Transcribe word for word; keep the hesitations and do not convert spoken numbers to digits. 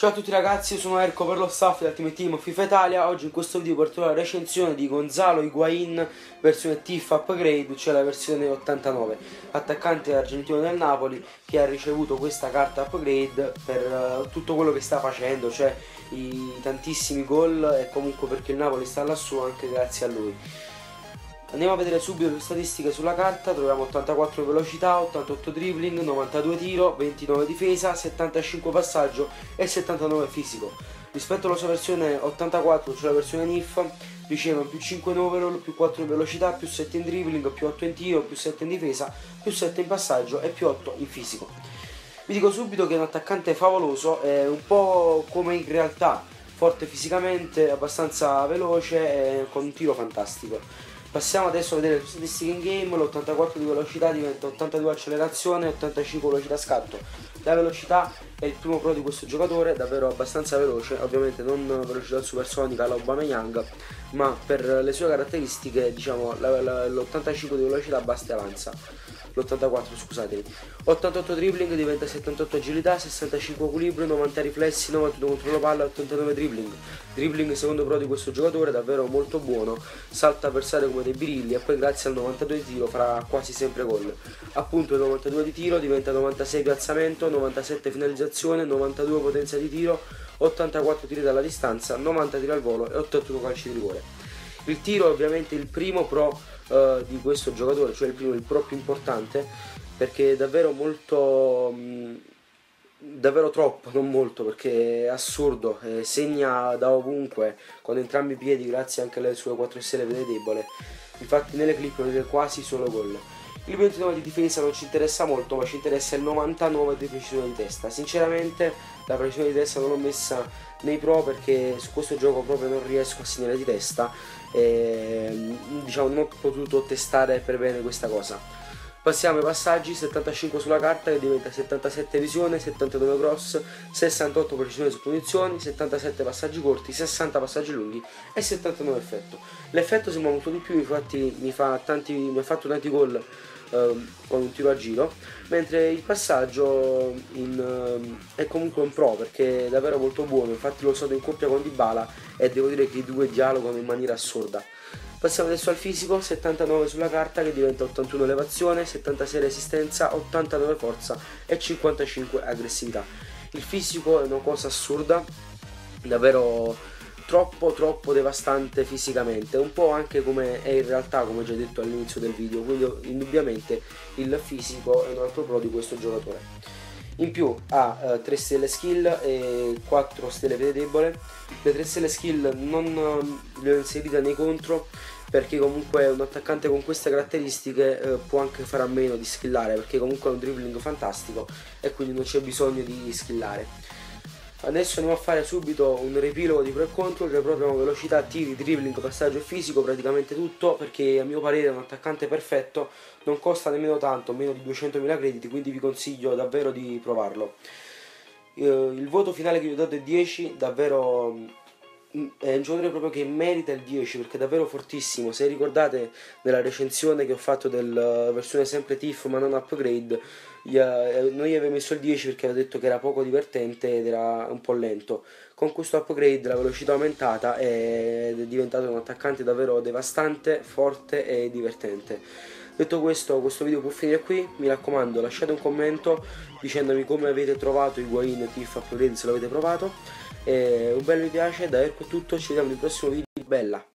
Ciao a tutti ragazzi, io sono Erco per lo staff del Team Team FIFA Italia. Oggi in questo video porterò la recensione di Gonzalo Higuaín versione T I F Upgrade, cioè la versione ottantanove, attaccante argentino del Napoli che ha ricevuto questa carta upgrade per uh, tutto quello che sta facendo, cioè i tantissimi gol e comunque perché il Napoli sta lassù anche grazie a lui. Andiamo a vedere subito le statistiche sulla carta. Troviamo ottantaquattro velocità, ottantotto dribbling, novantadue tiro, ventinove difesa, settantacinque passaggio e settantanove fisico. Rispetto alla sua versione ottantaquattro, cioè la versione N I F, riceve più cinque in overall, più quattro in velocità, più sette in dribbling, più otto in tiro, più sette in difesa, più sette in passaggio e più otto in fisico. Vi dico subito che è un attaccante favoloso, è un po' come in realtà, forte fisicamente, abbastanza veloce e con un tiro fantastico. Passiamo adesso a vedere le statistiche in game. L'ottantaquattro di velocità diventa ottantadue accelerazione, ottantacinque velocità scatto. La velocità è il primo pro di questo giocatore, davvero abbastanza veloce, ovviamente non velocità supersonica alla Aubameyang, ma per le sue caratteristiche diciamo l'ottantacinque di velocità basta e avanza. L'ottantaquattro scusatemi. ottantotto dribbling diventa settantotto agilità, sessantacinque equilibrio, novanta riflessi, novantadue controllo palla, ottantanove dribbling. Dribbling secondo pro di questo giocatore, davvero molto buono, salta avversario come dei birilli e poi grazie al novantadue di tiro farà quasi sempre gol. Appunto il novantadue di tiro diventa novantasei piazzamento, novantasette finalizzazione, novantadue potenza di tiro, ottantaquattro tiri dalla distanza, novanta tiri al volo e ottantotto calci di rigore. Il tiro è ovviamente il primo pro uh, di questo giocatore, cioè il primo, il pro più importante, perché è davvero molto, mh, davvero troppo, non molto, perché è assurdo, eh, segna da ovunque, con entrambi i piedi, grazie anche alle sue quattro stelle vede debole, infatti nelle clip vedete quasi solo gol. Il ventinove di difesa non ci interessa molto, ma ci interessa il novantanove di precisione di testa. Sinceramente la precisione di testa non l'ho messa nei pro perché su questo gioco proprio non riesco a segnare di testa e diciamo non ho potuto testare per bene questa cosa. Passiamo ai passaggi. Settantacinque sulla carta che diventa settantasette visione, settantadue cross, sessantotto precisione su punizioni, settantasette passaggi corti, sessanta passaggi lunghi e settantanove effetto. L'effetto sembra molto di più, infatti mi, fa tanti, mi ha fatto tanti gol eh, con un tiro a giro, mentre il passaggio in, eh, è comunque un pro perché è davvero molto buono, infatti l'ho usato in coppia con Dybala e devo dire che i due dialogano in maniera assurda. Passiamo adesso al fisico. Settantanove sulla carta che diventa ottantuno elevazione, settantasei resistenza, ottantanove forza e cinquantacinque aggressività. Il fisico è una cosa assurda, davvero troppo troppo devastante fisicamente, un po' anche come è in realtà, come già detto all'inizio del video, quindi indubbiamente il fisico è un altro pro di questo giocatore. In più ha eh, tre stelle skill e quattro stelle vede debole. Le tre stelle skill non eh, le ho inserite nei contro perché comunque un attaccante con queste caratteristiche eh, può anche fare a meno di skillare, perché comunque ha un dribbling fantastico e quindi non c'è bisogno di skillare. Adesso andiamo a fare subito un riepilogo di pro e contro. Che proprio abbiamo velocità, tiri, dribbling, passaggio e fisico, praticamente tutto, perché a mio parere è un attaccante perfetto, non costa nemmeno tanto, meno di duecentomila crediti, quindi vi consiglio davvero di provarlo. Il voto finale che gli ho dato è dieci, davvero è un giocatore proprio che merita il dieci perché è davvero fortissimo. Se ricordate nella recensione che ho fatto della versione sempre T I F ma non upgrade, non gli avevo messo il dieci perché avevo detto che era poco divertente ed era un po' lento. Con questo upgrade la velocità è aumentata ed è diventato un attaccante davvero devastante, forte e divertente. Detto questo, questo video può finire qui. Mi raccomando, lasciate un commento dicendomi come avete trovato Higuaín T I F Upgrade, se l'avete provato, e un bel mi piace. Da Erco è tutto, ci vediamo nel prossimo video. Bella!